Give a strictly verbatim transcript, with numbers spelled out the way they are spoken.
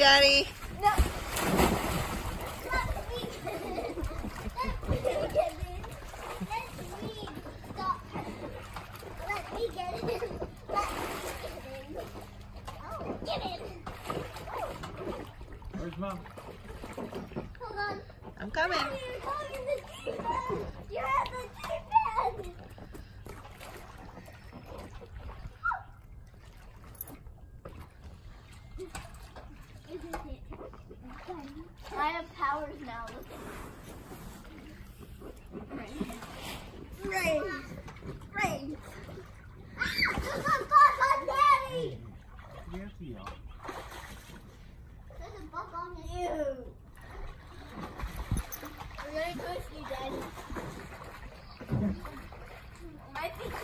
Daddy. No. Where's Mom? Hold on. I'm coming. You have the keypad. I have powers now. Rain. Rain. There's a bug on Daddy. You have to yell. There's a bug on you. We're gonna push you, Daddy.